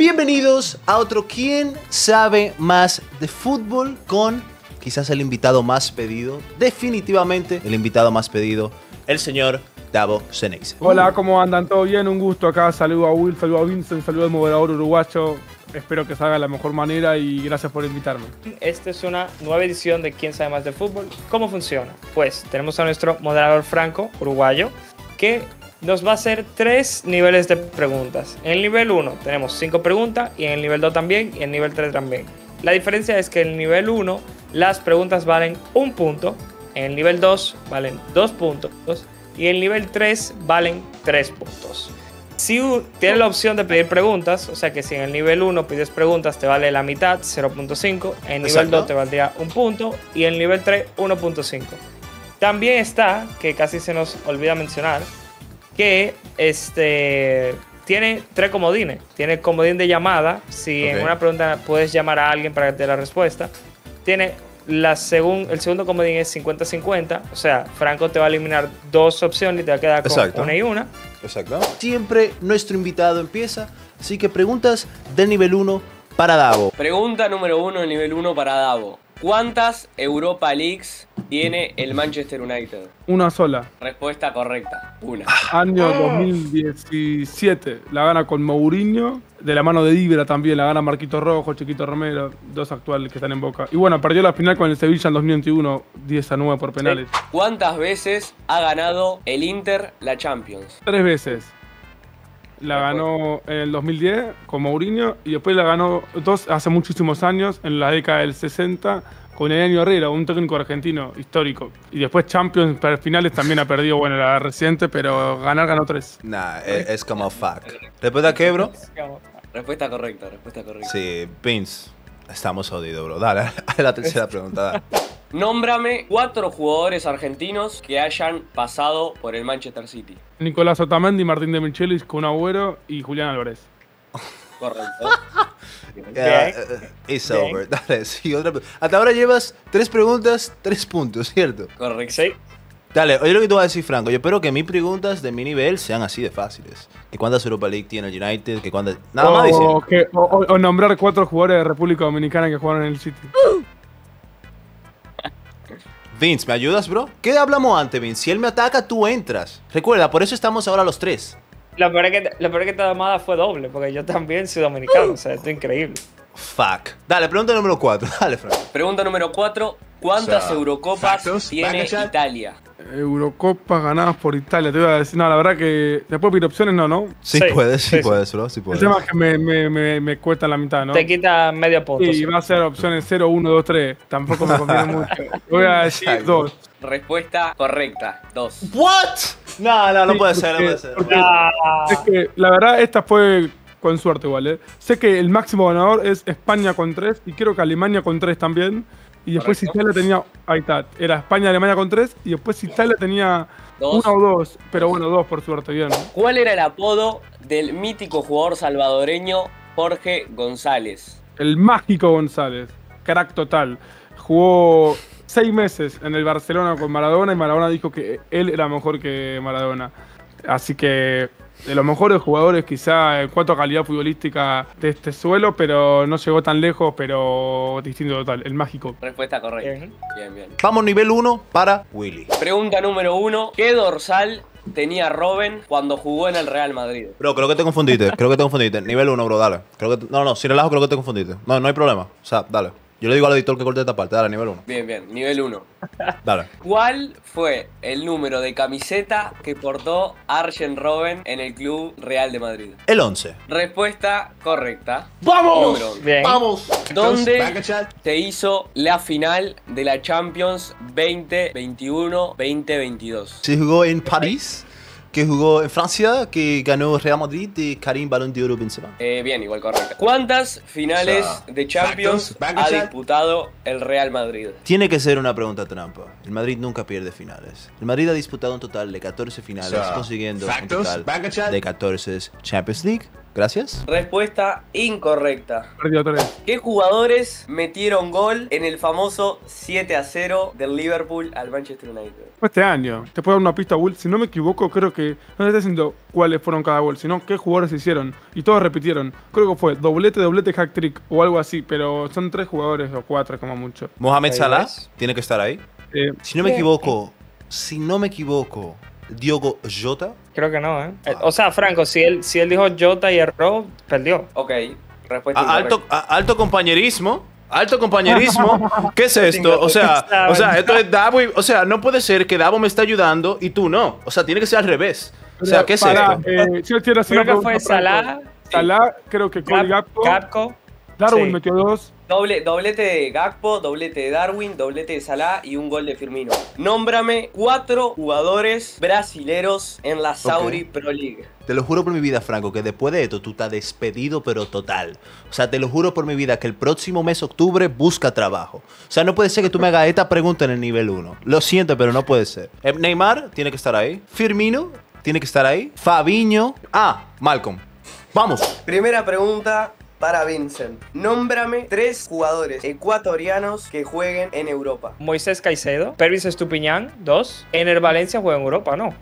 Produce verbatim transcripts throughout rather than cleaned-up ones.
Bienvenidos a otro ¿Quién sabe más de fútbol? Con quizás el invitado más pedido, definitivamente el invitado más pedido, el señor Davo Ceneice. Hola, ¿cómo andan? ¿Todo bien? Un gusto acá. Saludo a Will, saludo a Vincent, saludo al moderador uruguayo. Espero que salga de la mejor manera y gracias por invitarme. Esta es una nueva edición de ¿Quién sabe más de fútbol? ¿Cómo funciona? Pues tenemos a nuestro moderador Franco, uruguayo, que nos va a hacer tres niveles de preguntas. En el nivel uno tenemos cinco preguntas y en el nivel dos también y en el nivel tres también. La diferencia es que en el nivel uno las preguntas valen un punto, en el nivel dos valen dos puntos y en el nivel tres valen tres puntos. Si tienes la opción de pedir preguntas, o sea que si en el nivel uno pides preguntas te vale la mitad, cero punto cinco, en el nivel Exacto. dos te valdría un punto y en el nivel tres uno punto cinco. También está, que casi se nos olvida mencionar, que este tiene tres comodines. Tiene comodín de llamada, si Ok. en una pregunta puedes llamar a alguien para que te dé la respuesta. Tiene la segun, el segundo comodín es cincuenta cincuenta, o sea, Franco te va a eliminar dos opciones y te va a quedar con Exacto. una y una. Exacto. Siempre nuestro invitado empieza, así que preguntas del nivel uno para Davo. Pregunta número uno del nivel uno para Davo. ¿Cuántas Europa Leagues tiene el Manchester United? Una sola. Respuesta correcta. Una. Año dos mil diecisiete. La gana con Mourinho. De la mano de Ibra también. La gana Marquito Rojo, Chiquito Romero. Dos actuales que están en Boca. Y bueno, perdió la final con el Sevilla en dos mil veintiuno. diez a nueve por penales. ¿Cuántas veces ha ganado el Inter la Champions? Tres veces. La ganó en el dos mil diez con Mourinho. Y después la ganó dos hace muchísimos años. En la década del sesenta. Con Enio Herrera, un técnico argentino histórico. Y después Champions, para finales también ha perdido, bueno, la reciente, pero ganar ganó tres. Nah, es, es como fuck. ¿Respuesta qué, bro? Respuesta correcta, respuesta correcta. Sí, Vince, estamos jodidos, bro. Dale, a la tercera pregunta. Dale. Nómbrame cuatro jugadores argentinos que hayan pasado por el Manchester City. Nicolás Otamendi, Martín de Michelis, Kun Agüero y Julián Álvarez. Correcto. Yeah, uh, it's Bien. over. Dale, sí, otra pre- Hasta ahora llevas tres preguntas, tres puntos, ¿cierto? Correcto. Sí. Dale, oye lo que te voy a decir, Franco. Yo espero que mis preguntas de mi nivel sean así de fáciles. Que cuántas Europa League tiene el United, que cuántas... Nada más o, diciendo. que- o- o- o nombrar cuatro jugadores de República Dominicana que jugaron en el City. Vince, ¿me ayudas, bro? ¿Qué hablamos antes, Vince? Si él me ataca, tú entras. Recuerda, por eso estamos ahora los tres. Lo peor es que, lo peor es que esta llamada fue doble, porque yo también soy dominicano, o sea, esto es increíble. Fuck. Dale, pregunta número cuatro. Dale, Franco. Pregunta número cuatro. ¿Cuántas So, Eurocopas factos, tiene back chat. Italia? Eurocopas ganadas por Italia. Te voy a decir, no, la verdad que después pedir opciones no, ¿no? Sí, Sí, puedes, sí, sí, sí. puedes, bro. Sí El puedes. tema es que me, me, me, me cuesta la mitad, ¿no? Te quita medio punto. Y sí. va a ser opciones cero, uno, dos, tres. Tampoco me conviene mucho. Voy a decir Exacto. dos. Respuesta correcta. Dos. ¿What? No, no, no Sí, puede ser, no porque- puede ser. porque- Ah, Es que la verdad esta fue con suerte igual, ¿eh? Sé que el máximo ganador es España con tres y creo que Alemania con tres también. Y después Correcto. Italia tenía... Ahí está. Era España, Alemania con tres y después Italia tenía Dos. una o dos. Pero bueno, dos por suerte, bien. ¿Cuál era el apodo del mítico jugador salvadoreño Jorge González? El mágico González. Crack total. Jugó seis meses en el Barcelona con Maradona y Maradona dijo que él era mejor que Maradona. Así que de los mejores jugadores quizá en cuanto a calidad futbolística de este suelo, pero no llegó tan lejos, pero distinto total. El mágico. Respuesta correcta. Bien. Bien, bien. Vamos, nivel uno para Willy. Pregunta número uno. ¿Qué dorsal tenía Robben cuando jugó en el Real Madrid? Bro, creo que te confundiste. Creo que te confundiste. Nivel uno, bro, dale. Creo que te- No, no, sin relajo, creo que te confundiste. No, no hay problema. O sea, dale. Yo le digo al editor que corte esta parte. Dale, nivel uno. Bien, bien. Nivel uno. Dale. ¿Cuál fue el número de camiseta que portó Arjen Robben en el Club Real de Madrid? El once. Respuesta correcta. ¡Vamos! Número once. bien. ¡Vamos! ¿Dónde se hizo la final de la Champions veinte veintiuno veinte veintidós? Se jugó en París, que jugó en Francia, que ganó Real Madrid de Karim Balón de Oro Benzema. Eh, bien, igual correcta. ¿Cuántas finales O sea, de Champions factos, back ha chat. disputado el Real Madrid? Tiene que ser una pregunta trampa. El Madrid nunca pierde finales. El Madrid ha disputado un total de catorce finales, So, consiguiendo un factos, total back chat. de catorce Champions League, Gracias. Respuesta incorrecta. Perdió tres. ¿Qué jugadores metieron gol en el famoso siete a cero del Liverpool al Manchester United? Fue este año. Te puedo dar una pista, Will. Si no me equivoco, creo que no te estoy diciendo cuáles fueron cada gol, sino qué jugadores hicieron. Y todos repitieron. Creo que fue doblete, doblete, hack trick o algo así, pero son tres jugadores o cuatro como mucho. Mohamed Ahí Salah ves. tiene que estar ahí. Eh, Si no me equivoco, si no me equivoco, Diogo Jota. Creo que no, ¿eh? Eh, O sea, Franco, si él, si él dijo Jota y erró, perdió. Ok, respuesta A- alto, incorrecta. a- alto compañerismo. Alto compañerismo. ¿Qué es esto? O sea, o sea, esto es Davo. y- O sea, no puede ser que Davo me está ayudando y tú no. O sea, tiene que ser al revés. O sea, ¿qué es pará, esto? eh, yo quiero hacer Creo una que fue pregunta, Franco. Salah, Salah, creo que Cody Gap- Gakpo. Gakpo. Darwin sí. metió dos. Doble, doblete de Gakpo, doblete de Darwin, doblete de Salah y un gol de Firmino. Nómbrame cuatro jugadores brasileros en la Saudi Pro League. Te lo juro por mi vida, Franco, que después de esto tú estás despedido, pero total. O sea, te lo juro por mi vida que el próximo mes, octubre, busca trabajo. O sea, no puede ser que tú me hagas esta pregunta en el nivel uno. Lo siento, pero no puede ser. Eh, Neymar tiene que estar ahí. Firmino tiene que estar ahí. Fabinho. Ah, Malcolm. Vamos. Primera pregunta para Vincent. Nómbrame tres jugadores ecuatorianos que jueguen en Europa. Moisés Caicedo. Pervis Estupiñán, dos. Ener Valencia juega en Europa, ¿no?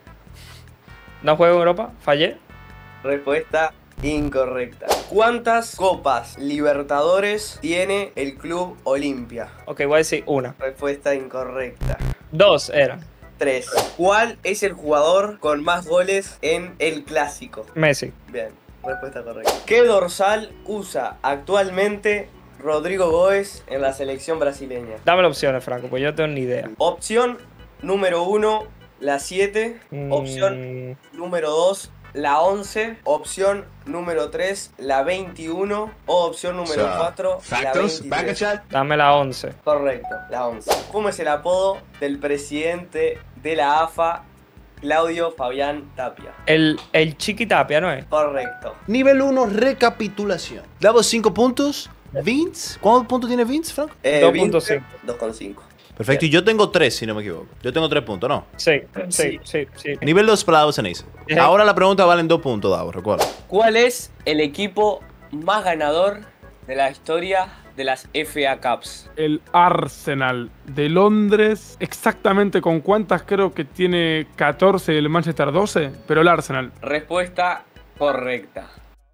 ¿No juega en Europa? Fallé. Respuesta incorrecta. ¿Cuántas copas Libertadores tiene el Club Olimpia? Ok, voy a decir una. Respuesta incorrecta. Dos eran. tres. ¿Cuál es el jugador con más goles en el Clásico? Messi. Bien, respuesta correcta. ¿Qué dorsal usa actualmente Rodrigo Góez en la selección brasileña? Dame las opciones, Franco, pues yo no tengo ni idea. Opción número uno, la siete. Opción Mm, número dos, la once. Opción número tres, la veintiuno. O opción número O sea, cuatro, la veintitrés. Dame la once. Correcto, la once. ¿Cómo es el apodo del presidente de la A F A, Claudio Fabián Tapia? El, el Chiqui Tapia, ¿no es? Correcto. Nivel uno, recapitulación. Davo cinco puntos. Vince. ¿Cuántos puntos tiene Vince, Franco? Eh, dos punto cinco. dos coma cinco. Perfecto. Y yo tengo tres, si no me equivoco. Yo tengo tres puntos, ¿no? Sí, sí, sí, sí. Nivel dos para Davo Ceneice. Ajá. Ahora la pregunta valen dos puntos, Davo, recuerda. ¿Cuál es el equipo más ganador de la historia de las F A Cups? El Arsenal de Londres. Exactamente con cuántas creo que tiene catorce y el Manchester doce. Pero el Arsenal. Respuesta correcta.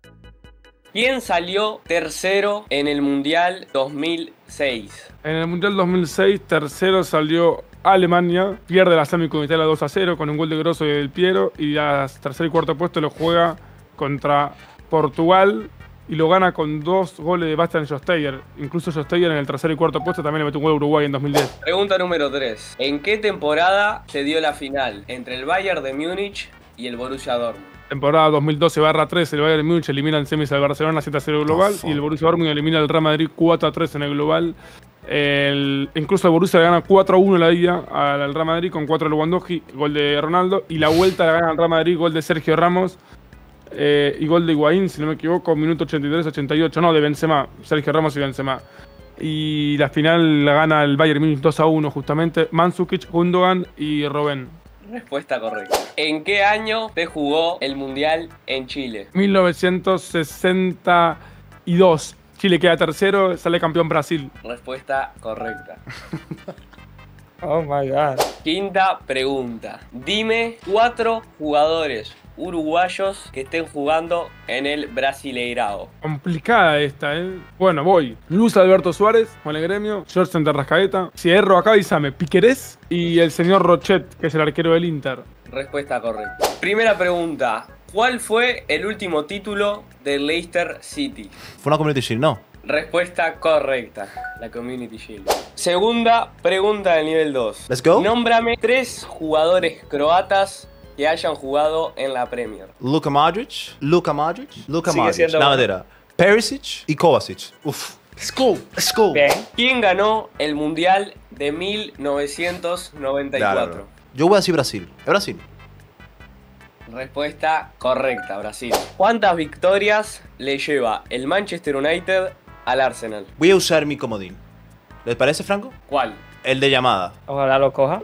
¿Quién salió tercero en el Mundial dos mil seis? En el Mundial dos mil seis, tercero salió Alemania. Pierde la semi con Italia dos a cero con un gol de Grosso y del Piero. Y la tercer y cuarto puesto lo juega contra Portugal. Y lo gana con dos goles de Bastian Schweinsteiger. Incluso Schweinsteiger en el tercer y cuarto puesto también le metió un gol a Uruguay en dos mil diez. Pregunta número tres. ¿En qué temporada se dio la final entre el Bayern de Múnich y el Borussia Dortmund? Temporada dos mil doce barra tres, el Bayern Múnich elimina en semis al Barcelona siete a cero global. Oh, fuck. Y el Borussia Dortmund elimina al Real Madrid cuatro a tres en el global. El, incluso el Borussia le gana cuatro a uno la ida al Real Madrid con cuatro de Lewandowski, gol de Ronaldo. Y la vuelta la gana al Real Madrid, gol de Sergio Ramos. Eh, y gol de Higuaín, si no me equivoco, minuto ochenta y tres ochenta y ocho. No, de Benzema, Sergio Ramos y Benzema. Y la final la gana el Bayern Múnich dos a uno justamente. Mandzukic, Gundogan y Robben. Respuesta correcta. ¿En qué año se jugó el Mundial en Chile? mil novecientos sesenta y dos. Chile queda tercero, sale campeón Brasil. Respuesta correcta. Oh my god. Quinta pregunta. Dime cuatro jugadores uruguayos que estén jugando en el Brasileirao. Complicada esta, ¿eh? Bueno, voy. Luis Alberto Suárez, con el gremio. George Rascaeta. Si erro acá, avísame. Piquerés y el señor Rochet, que es el arquero del Inter. Respuesta correcta. Primera pregunta. ¿Cuál fue el último título del Leicester City? Fue una Community Shield, no. Respuesta correcta. La Community Shield. Segunda pregunta del nivel dos. Let's go. Nómbrame tres jugadores croatas que hayan jugado en la Premier. Luka Modric. Luka Modric. Luka Sigue Modric. siendo La bueno. bandera. Perisic y Kovacic. Uf. Let's go. Let's go. Bien. ¿Quién ganó el Mundial de mil novecientos noventa y cuatro? Claro. Yo voy a decir Brasil. ¿Es Brasil? Respuesta correcta, Brasil. ¿Cuántas victorias le lleva el Manchester United al Arsenal? Voy a usar mi comodín. ¿Les parece, Franco? ¿Cuál? El de llamada. Ojalá lo coja.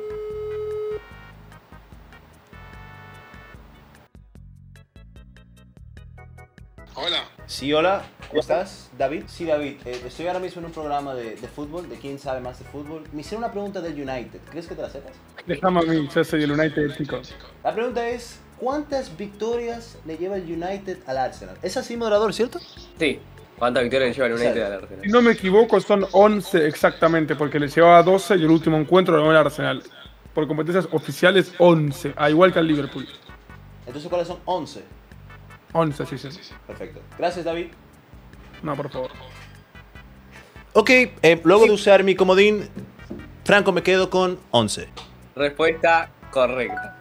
Sí, hola, ¿cómo estás? David. Sí, David, eh, estoy ahora mismo en un programa de, de fútbol, de quién sabe más de fútbol. Me hicieron una pregunta del United, ¿crees que te la sepas? Déjame a mí, yo soy el United, chicos. La pregunta es, ¿cuántas victorias le lleva el United al Arsenal? Es así, moderador, ¿cierto? Sí. ¿Cuántas victorias lleva el United Sí. al Arsenal? Si no me equivoco, son once exactamente, porque le llevaba doce y el último encuentro lo ganó el Arsenal. Por competencias oficiales, once, a igual que al Liverpool. Entonces, ¿cuáles son? once. once, sí, sí. Perfecto. Gracias, David. No, por favor. Ok, eh, luego de usar mi comodín, Franco, me quedo con once. Respuesta correcta.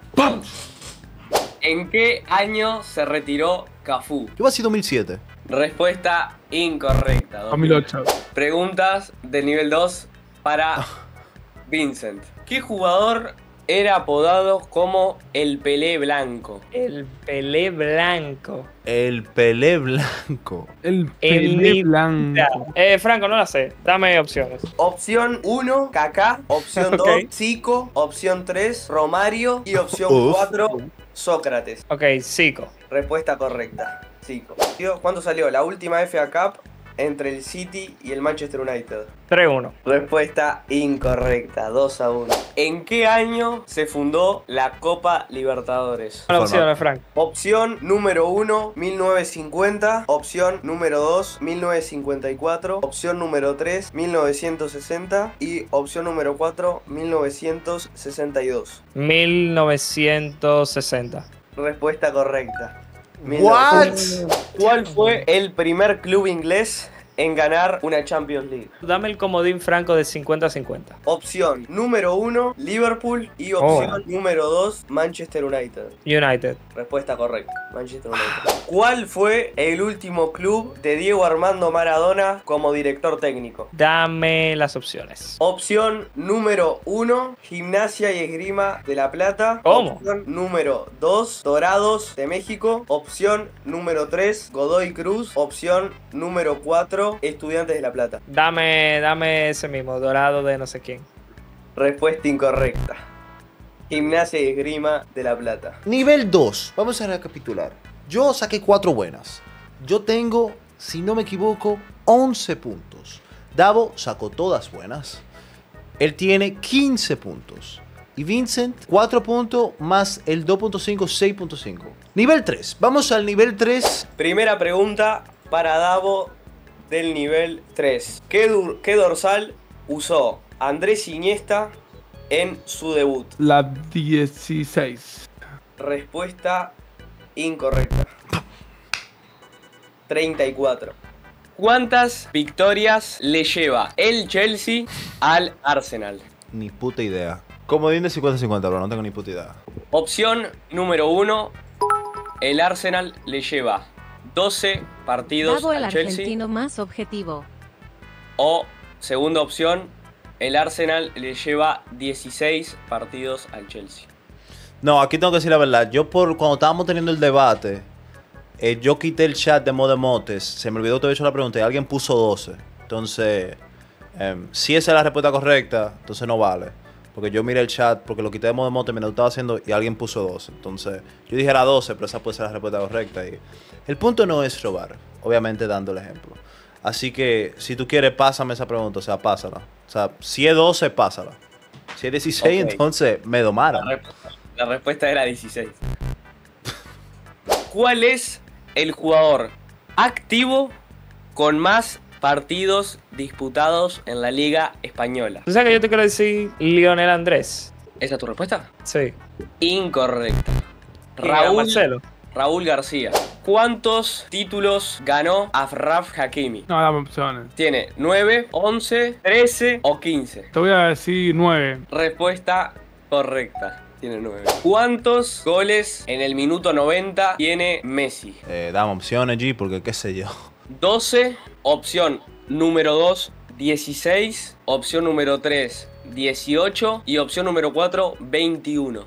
¿En qué año se retiró Cafú? Yo voy a decir dos mil siete. Respuesta incorrecta. dos mil ocho. Preguntas del nivel dos para Vincent. ¿Qué jugador era apodado como el Pelé Blanco? El Pelé Blanco. El Pelé Blanco. El El Pelé ni- Blanco. Eh, Franco, no la sé. Dame opciones. Opción uno, Kaká. Opción dos, Ok. Zico. Opción tres, Romario. Y opción Uf. cuatro, Sócrates. Ok, Zico. Respuesta correcta. Zico. Tío, ¿cuándo salió la última F A Cup entre el City y el Manchester United? tres uno. Respuesta incorrecta, dos a uno. ¿En qué año se fundó la Copa Libertadores? Las opciones, Franco. Opción número uno, mil novecientos cincuenta. Opción número dos, mil novecientos cincuenta y cuatro. Opción número tres, mil novecientos sesenta. Y opción número cuatro, mil novecientos sesenta y dos. mil novecientos sesenta. Respuesta correcta. What? ¿Cuál fue el primer club inglés en ganar una Champions League? Dame el comodín, Franco, de cincuenta a cincuenta. Opción número uno, Liverpool. Y opción número dos, Manchester United. United. Respuesta correcta, Manchester United. ¿Cuál fue el último club de Diego Armando Maradona como director técnico? Dame las opciones. Opción número uno, Gimnasia y Esgrima de La Plata. ¿Cómo? Opción número dos, Dorados de México. Opción número tres, Godoy Cruz. Opción número cuatro, Estudiantes de La Plata. Dame, dame ese mismo, dorado de no sé quién. Respuesta incorrecta. Gimnasia y Esgrima de La Plata. Nivel dos. Vamos a recapitular. Yo saqué cuatro buenas. Yo tengo, si no me equivoco, once puntos. Davo sacó todas buenas. Él tiene quince puntos. Y Vincent, cuatro puntos más el dos punto cinco, seis punto cinco. Nivel tres. Vamos al nivel tres. Primera pregunta para Davo del nivel tres. ¿Qué, dur- qué dorsal usó Andrés Iniesta en su debut? La dieciséis. Respuesta incorrecta. treinta y cuatro. ¿Cuántas victorias le lleva el Chelsea al Arsenal? Ni puta idea. Comodín de cincuenta a cincuenta, pero no tengo ni puta idea. Opción número uno. El Arsenal le lleva doce partidos Davo el al Chelsea. argentino más objetivo. O segunda opción, el Arsenal le lleva dieciséis partidos al Chelsea. No, aquí tengo que decir la verdad. Yo por cuando estábamos teniendo el debate, eh, yo quité el chat de Modemotes. Se me olvidó que te había hecho la pregunta y alguien puso doce. Entonces, eh, si esa es la respuesta correcta, entonces no vale. Porque yo miré el chat, porque lo quité de Modemotes mientras lo estaba haciendo y alguien puso doce. Entonces, yo dije era doce, pero esa puede ser la respuesta correcta. Y el punto no es robar, obviamente dando el ejemplo. Así que, si tú quieres, pásame esa pregunta, o sea, pásala. O sea, si es doce, pásala. Si es dieciséis, Ok. entonces me domaron. La, rep- la respuesta era dieciséis. ¿Cuál es el jugador activo con más partidos disputados en la Liga Española? ¿Tú sabes que yo te quiero decir Lionel Andrés? ¿Esa es tu respuesta? Sí. Incorrecta. ¿Quién era, Raúl, Marcelo? Raúl García. ¿Cuántos títulos ganó Afraf Hakimi? No, dame opciones. Tiene nueve, once, trece o quince. Te voy a decir nueve. Respuesta correcta. Tiene nueve. ¿Cuántos goles en el minuto noventa tiene Messi? Eh, dame opciones, G, porque qué sé yo. doce, opción número dos, dieciséis, opción número tres, dieciocho y opción número cuatro, veintiuno.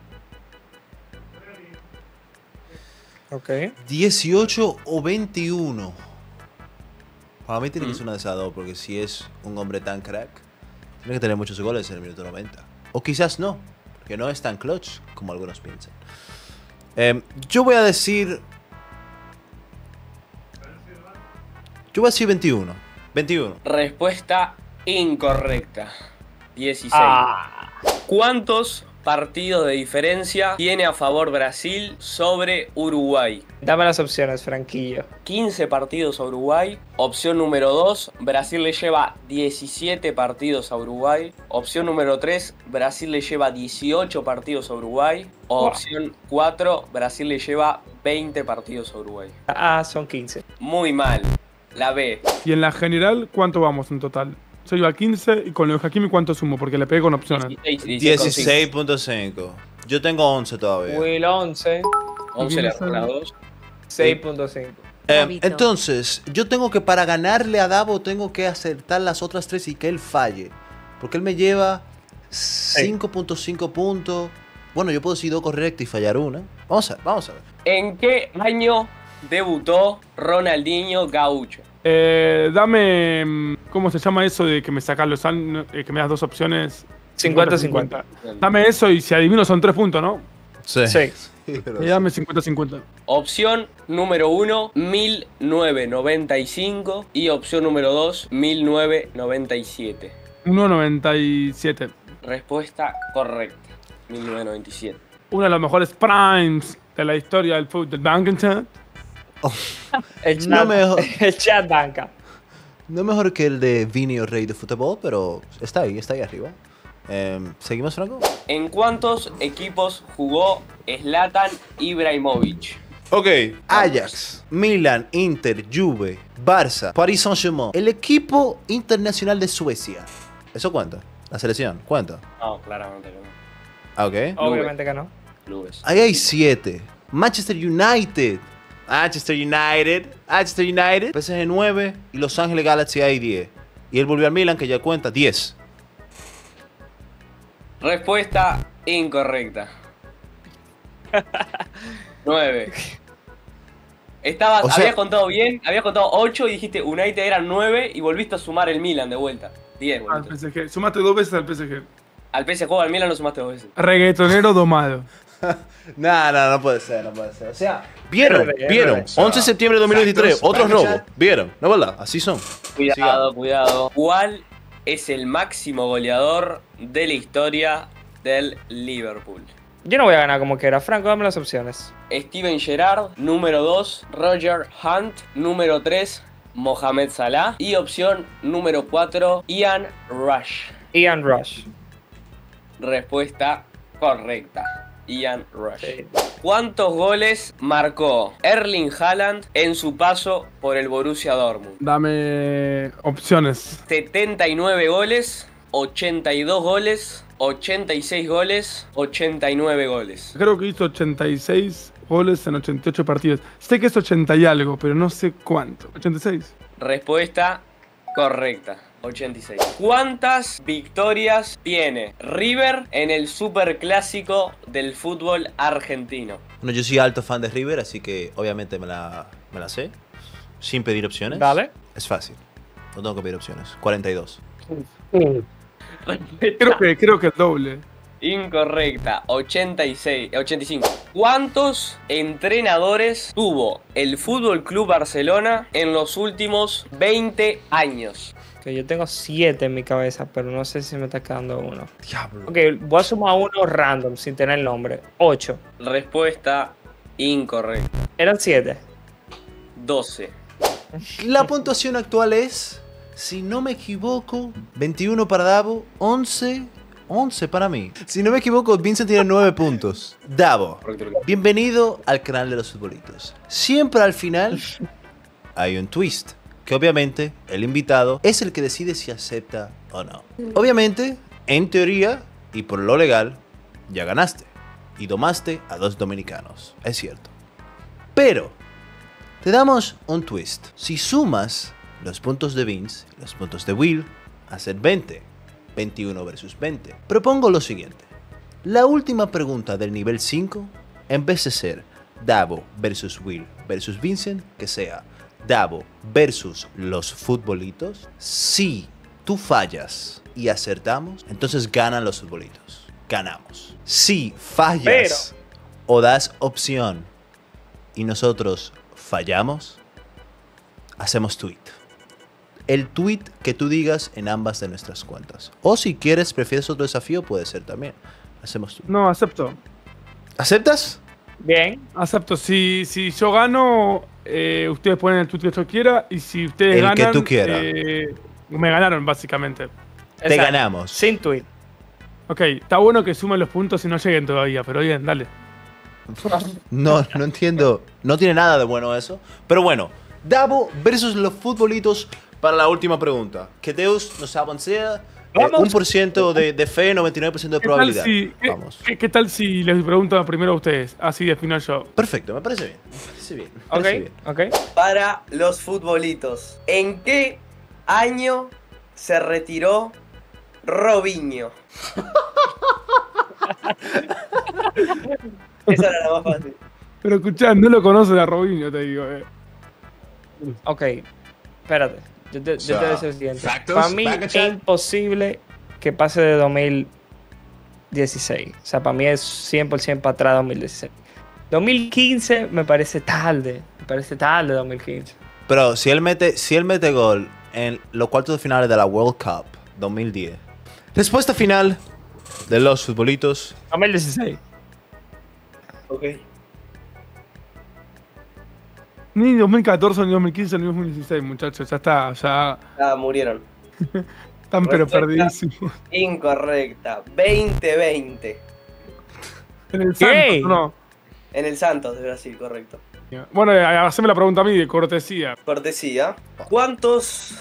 Ok. dieciocho o veintiuno. Para mí tiene que ser una de esas dos, porque si es un hombre tan crack, tiene que tener muchos goles en el minuto noventa. O quizás no, porque no es tan clutch como algunos piensan. Eh, yo voy a decir Yo voy a decir veintiuno. veintiuno. Respuesta incorrecta. dieciséis. Ah, ¿Cuántos partidos de diferencia tiene a favor Brasil sobre Uruguay? dame las opciones, Franquillo. quince partidos a Uruguay. Opción número dos, Brasil le lleva diecisiete partidos a Uruguay. Opción número tres, Brasil le lleva dieciocho partidos a Uruguay. Opción cuatro, Brasil le lleva veinte partidos a Uruguay. Ah, son quince. Muy mal. La B. Y en la general, ¿cuánto vamos en total? Yo iba a quince y con lo de Hakimi, ¿cuánto sumo? Porque le pegué con opciones. dieciséis punto cinco. Yo tengo once todavía. Will once, once le erró las dos. seis punto cinco. Eh, Gabito. entonces, yo tengo que, para ganarle a Davo, tengo que acertar las otras tres y que él falle. Porque él me lleva cinco punto cinco puntos. Bueno, yo puedo decir dos correctas y fallar una. Vamos a ver, vamos a ver. ¿En qué año debutó Ronaldinho Gaucho? Eh, dame. mm, ¿Cómo se llama eso de que me sacas los años? eh, que me das dos opciones. cincuenta cincuenta. Dame eso y si adivino son tres puntos, ¿no? Sí. Y dame cincuenta cincuenta. Opción número uno, mil novecientos noventa y cinco. Y opción número dos, mil novecientos noventa y siete. uno noventa y siete. Respuesta correcta. mil novecientos noventa y siete. Uno de los mejores primes de la historia del fútbol del Bankenstein. El chat, No mejor. el chat banca. No es mejor que el de Vini o Rey de fútbol, pero está ahí, está ahí arriba. Eh, ¿Seguimos, Franco? ¿En cuántos equipos jugó Zlatan Ibrahimovic? Ok. Ajax, Milan, Inter, Juve, Barça, Paris Saint-Germain. El equipo internacional de Suecia. ¿Eso cuenta? ¿La selección? ¿Cuenta? No, claramente no. Ah, ok. Obviamente que no. Clubes. Ahí hay siete. Manchester United. Manchester United. Manchester United. P S G nueve. Y Los Ángeles Galaxy hay diez. Y él volvió al Milan, que ya cuenta diez. Respuesta incorrecta. nueve. Estabas, O sea- habías contado bien, habías contado ocho y dijiste United eran nueve y volviste a sumar el Milan de vuelta. diez, Al boludo. P S G. Sumaste dos veces al P S G. Al P S G o al Milan no sumaste dos veces. Reggaetonero domado. No, no, no puede ser, no puede ser. O sea, ¿vieron? R D, ¿Vieron? R D. once de septiembre de dos mil veintitrés, Factos, otro factos, robo. ¿Vieron? ¿No es verdad? Así son. Cuidado, Sigamos. cuidado. ¿Cuál es el máximo goleador de la historia del Liverpool? Yo no voy a ganar como quiera. Franco, dame las opciones. Steven Gerrard, número dos, Roger Hunt, número tres, Mohamed Salah y opción número cuatro, Ian Rush. Ian Rush. Respuesta correcta. Ian Rush. Sí. ¿Cuántos goles marcó Erling Haaland en su paso por el Borussia Dortmund? Dame opciones. setenta y nueve goles, ochenta y dos goles, ochenta y seis goles, ochenta y nueve goles. Creo que hizo ochenta y seis goles en ochenta y ocho partidos. Sé que es ochenta y algo, pero no sé cuánto. ¿ochenta y seis? Respuesta correcta. ochenta y seis. ¿Cuántas victorias tiene River en el superclásico del fútbol argentino? Bueno, yo soy alto fan de River, así que obviamente me la, me la sé. Sin pedir opciones. Dale. Es fácil. No tengo que pedir opciones. cuarenta y dos. Creo que, creo que el doble. Incorrecta, ochenta y seis, ochenta y cinco. ¿Cuántos entrenadores tuvo el Fútbol Club Barcelona en los últimos veinte años? Que yo tengo siete en mi cabeza, pero no sé si me está quedando uno. Diablo. Ok, voy a sumar uno random, sin tener nombre. Ocho. Respuesta incorrecta, Eran siete. doce. La puntuación actual es, si no me equivoco, veintiuno para Davo, once, once para mí. Si no me equivoco, Vincent tiene nueve puntos. Davo, bienvenido al canal de los futbolitos. Siempre al final hay un twist, que obviamente el invitado es el que decide si acepta o no. Obviamente, en teoría y por lo legal, ya ganaste y domaste a dos dominicanos, es cierto. Pero te damos un twist. Si sumas los puntos de Vince y los puntos de Will, hacen veinte. veintiuno versus veinte. Propongo lo siguiente. La última pregunta del nivel cinco, en vez de ser Davo versus Will versus Vincent, que sea Davo versus los futbolitos. Si tú fallas y acertamos, entonces ganan los futbolitos. Ganamos. Si fallas o das opción y nosotros fallamos, hacemos tweet. el tweet que tú digas en ambas de nuestras cuentas. O si quieres, prefieres otro desafío, puede ser también. Hacemos tú. No, acepto. ¿Aceptas? Bien. Acepto. Si, si yo gano, eh, ustedes ponen el tweet que yo quiera. Y si ustedes El ganan. que tú quieras. eh, me ganaron, básicamente. Te Exacto. ganamos. Sin tweet. Ok, está bueno que sumen los puntos y no lleguen todavía, pero bien, dale. No, no entiendo. No tiene nada de bueno eso. Pero bueno, Davo versus los futbolitos para la última pregunta. Que Deus nos avancea. Eh, Vamos. un por ciento de, de fe, noventa y nueve por ciento de ¿Qué tal, probabilidad. si, qué, Vamos. qué- qué tal si les pregunto primero a ustedes? Así defino yo. Perfecto, me parece bien. Me parece bien. me Ok, parece bien. ok. Para los futbolitos. ¿En qué año se retiró Robinho? Esa era la más fácil. Pero escuchá, no lo conocen a Robinho, te digo. Eh. Ok. Espérate. Yo te, yo sea, te voy a decir lo siguiente. factos, Para mí back and es check. imposible que pase de dos mil dieciséis. O sea, para mí es cien por ciento para atrás dos mil dieciséis. dos mil quince me parece tarde. Me parece tarde dos mil quince. Pero si él mete, si él mete gol en los cuartos de finales de la World Cup dos mil diez. Respuesta final de los futbolitos. dos mil dieciséis. Ok. Ni dos mil catorce, ni dos mil quince, ni dos mil dieciséis, muchachos. Ya está, ya Ah, murieron. están pero Respuesta. perdidísimos. Incorrecta. veinte veinte. En el ¿Qué? Santos, no. En el Santos de Brasil, correcto. Bueno, eh, haceme la pregunta a mí de cortesía. Cortesía. ¿Cuántos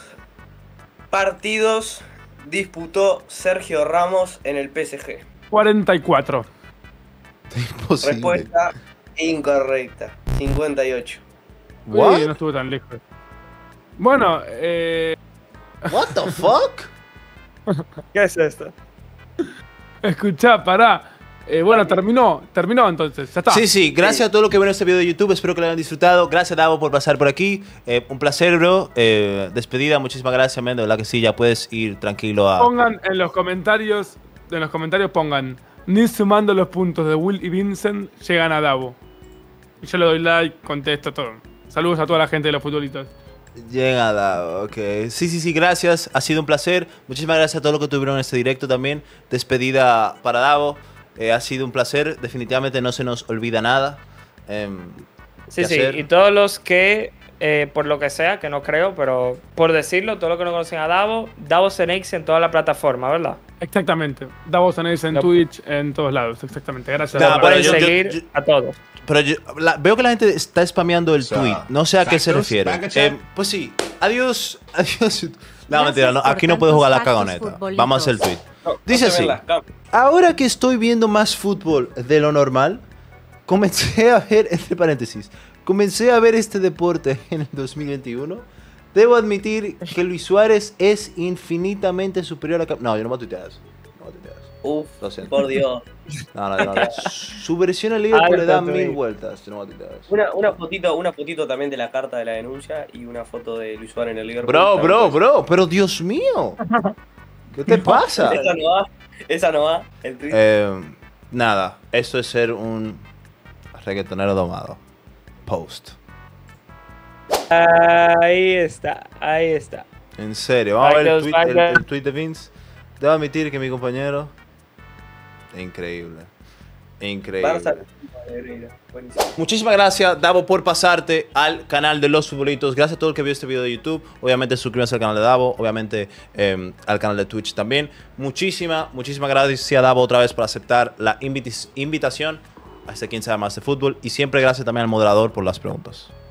partidos disputó Sergio Ramos en el P S G? cuarenta y cuatro. Imposible. Respuesta incorrecta. cincuenta y ocho. What? Uy, no estuvo tan lejos. Bueno, eh, What the fuck? ¿Qué es esto? escuchá, pará. Eh, bueno, terminó, terminó entonces, ya está. Sí, sí, gracias a todo lo que vieron este video de YouTube, espero que lo hayan disfrutado. Gracias, Davo, por pasar por aquí. Eh, un placer, bro. Eh, despedida, muchísimas gracias, men. De verdad que sí, ya puedes ir tranquilo a... Pongan en los comentarios, en los comentarios pongan, ni sumando los puntos de Will y Vincent llegan a Davo. Y yo le doy like, contesto todo. Saludos a toda la gente de los futbolitos. Llega Davo, ok. Sí, sí, sí, gracias. Ha sido un placer. Muchísimas gracias a todos los que tuvieron en este directo también. Despedida para Davo. Eh, ha sido un placer. Definitivamente no se nos olvida nada. Em, Sí, ¿qué sí. hacer? Y todos los que, eh, por lo que sea, que no creo, pero por decirlo, todos los que no conocen a Davo, Davo Cenex en toda la plataforma, ¿verdad? Exactamente. Davo tenéis en No. Twitch, en todos lados. Exactamente. Gracias. No, Davo. pero Pueden yo- yo- seguir yo- a todos. Pero yo- la- veo que la gente está spameando el sea, tweet. No sé a qué se factos, refiere. back and check. Eh, pues sí. Adiós. Adiós. No, Gracias mentira. No, por aquí no puedo tantos jugar la factos cagoneta. futbolitos. Vamos a hacer el tweet. No, no Dice se ven así. las cámaras. Ahora que estoy viendo más fútbol de lo normal, comencé a ver, entre paréntesis, comencé a ver este deporte en el dos mil veintiuno. Debo admitir que Luis Suárez es infinitamente superior a... Cap- No, yo no voy a tuitear eso. No voy a tuitear eso. Uf, Lo siento. por Dios. No, no, no, no. Su versión al Liverpool le da Alto mil tweet. vueltas. Yo no voy a tuitear eso. Una, una fotito, una fotito también de la carta de la denuncia y una foto de Luis Suárez en el Liverpool. Bro, bro, bro, pero Dios mío. ¿Qué te pasa? Esa no va, esa no va. El tweet. Eh, nada, esto es ser un reggaetonero domado. Post. Ahí está, ahí está. En serio, vamos a ver el Factos, tweet, el, factos. el tweet de Vince. Debo admitir que mi compañero. Increíble. Increíble. Barça, Negreira. Buenísimo. Muchísimas gracias, Davo, por pasarte al canal de Los Futbolitos. Gracias a todo el que vio este video de YouTube. Obviamente, suscríbanse al canal de Davo. Obviamente, eh, al canal de Twitch también. Muchísimas, muchísimas gracias a Davo otra vez por aceptar la inviti- invitación a este quién sabe más de fútbol. Y siempre gracias también al moderador por las preguntas.